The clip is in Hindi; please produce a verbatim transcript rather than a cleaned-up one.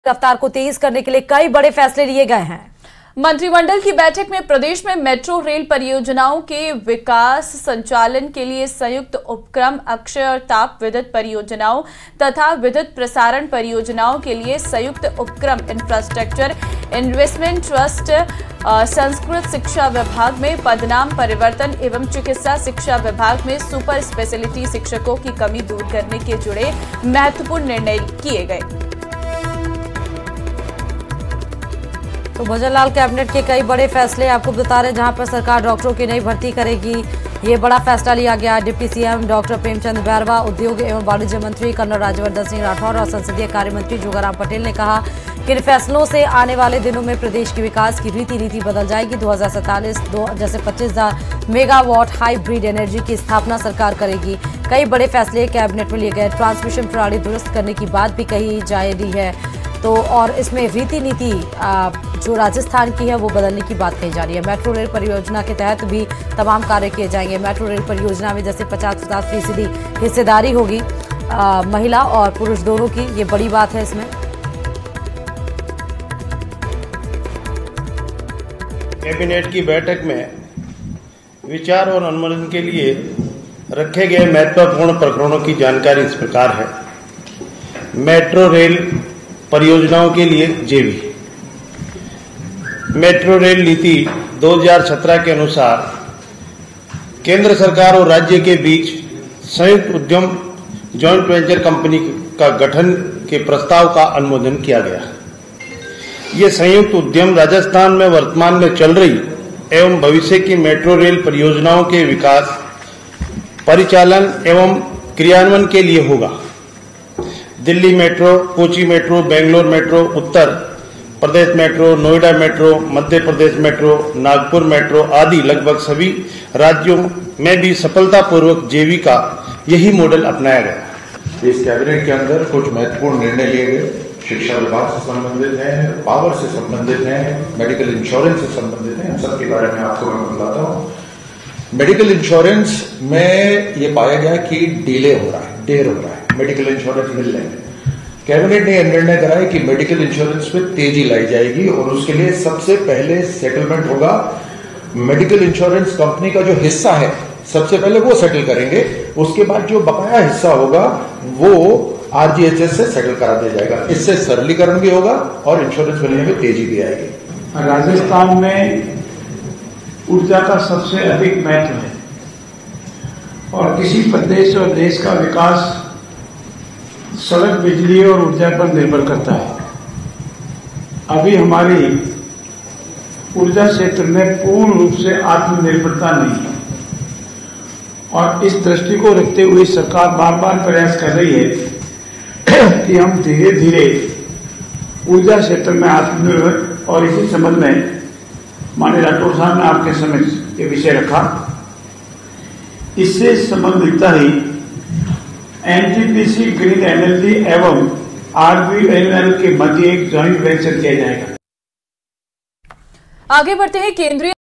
रफ्तार को तेज करने के लिए कई बड़े फैसले लिए गए हैं। मंत्रिमंडल की बैठक में प्रदेश में मेट्रो रेल परियोजनाओं के विकास संचालन के लिए संयुक्त उपक्रम, अक्षय और ताप विद्युत परियोजनाओं तथा विद्युत प्रसारण परियोजनाओं के लिए संयुक्त उपक्रम, इंफ्रास्ट्रक्चर इन्वेस्टमेंट ट्रस्ट, संस्कृत शिक्षा विभाग में पदनाम परिवर्तन एवं चिकित्सा शिक्षा विभाग में सुपर स्पेशलिटी शिक्षकों की कमी दूर करने के जुड़े महत्वपूर्ण निर्णय किए गए। तो भजनलाल कैबिनेट के कई बड़े फैसले आपको बता रहे हैं, जहां पर सरकार डॉक्टरों की नई भर्ती करेगी। ये बड़ा फैसला लिया गया। Deputy CM doctor Premchand Bairwa, उद्योग एवं वाणिज्य मंत्री कर्नल राज्यवर्धन सिंह राठौर और संसदीय कार्य मंत्री जोगाराम पटेल ने कहा कि इन फैसलों से आने वाले दिनों में प्रदेश के विकास की रीति नीति बदल जाएगी। दो हजार सैंतालीस दो जैसे पच्चीस हजार मेगावाट हाइब्रिड एनर्जी की स्थापना सरकार करेगी। कई बड़े फैसले कैबिनेट में लिए गए। ट्रांसमिशन प्रणाली दुरुस्त करने की बात भी कही जा रही है। तो और इसमें रीति नीति जो राजस्थान की है वो बदलने की बात कही जा रही है। मेट्रो रेल परियोजना के तहत भी तमाम कार्य किए जाएंगे। मेट्रो रेल परियोजना में जैसे पचास पचास फीसदी हिस्सेदारी होगी आ, महिला और पुरुष दोनों की, ये बड़ी बात है। इसमें कैबिनेट की बैठक में विचार और अनुमोदन के लिए रखे गए महत्वपूर्ण प्रकरणों की जानकारी इस प्रकार है। मेट्रो रेल परियोजनाओं के लिए जेवी मेट्रो रेल नीति दो हज़ार सत्रह के अनुसार केंद्र सरकार और राज्य के बीच संयुक्त उद्यम जॉइंट वेंचर कंपनी का गठन के प्रस्ताव का अनुमोदन किया गया। ये संयुक्त उद्यम राजस्थान में वर्तमान में चल रही एवं भविष्य की मेट्रो रेल परियोजनाओं के विकास, परिचालन एवं क्रियान्वयन के लिए होगा। Delhi metro, Kochi metro, Bangalore metro, Uttar Pradesh metro, Noida metro, Madhya Pradesh metro, Nagpur metro आदि लगभग सभी राज्यों में भी सफलतापूर्वक जेवी का यही मॉडल अपनाया गया। इस कैबिनेट के अंदर कुछ महत्वपूर्ण निर्णय लिए गए। शिक्षा विभाग से संबंधित हैं, पावर से संबंधित हैं, मेडिकल इंश्योरेंस से संबंधित हैं। सबके बारे में आपको मैं बताता हूँ। मेडिकल इंश्योरेंस में ये पाया गया कि डिले हो रहा है, देर हो रहा है मेडिकल इंश्योरेंस मिलने में। कैबिनेट ने यह निर्णय करा है कि मेडिकल इंश्योरेंस में तेजी लाई जाएगी और उसके लिए सबसे पहले सेटलमेंट होगा। मेडिकल इंश्योरेंस कंपनी का जो हिस्सा है सबसे पहले वो सेटल करेंगे, उसके बाद जो बकाया हिस्सा होगा वो आरजीएचएस से सेटल करा दिया जाएगा। इससे सरलीकरण भी होगा और इंश्योरेंस मिलने में तेजी भी आएगी। राजस्थान में ऊर्जा का सबसे अधिक महत्व है और किसी प्रदेश और देश का विकास सड़क, बिजली और ऊर्जा पर निर्भर करता है। अभी हमारी ऊर्जा क्षेत्र में पूर्ण रूप से आत्मनिर्भरता नहीं है और इस दृष्टि को रखते हुए सरकार बार बार प्रयास कर रही है कि हम धीरे धीरे ऊर्जा क्षेत्र में आत्मनिर्भर। और इसी संबंध में माननीय राठौर साहब ने आपके समक्ष ये विषय रखा। इससे संबंधित ही एनटीपीसी ग्रीन एनर्जी एवं आरबीएनएल के मध्य एक जॉइंट वेंचर किया जाएगा। आगे बढ़ते हैं। केंद्रीय